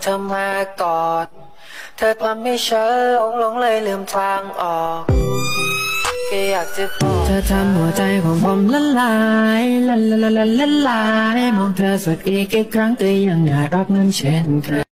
เธอมากอดเธอทำให้ฉันหลงเลยลืมทางออกแค่อยากจะบอกเธอทำหัวใจของผมละลายละลายละลายมองเธอสักอีกครั้งก็ยังน่ารักเหมือนเช่นเคย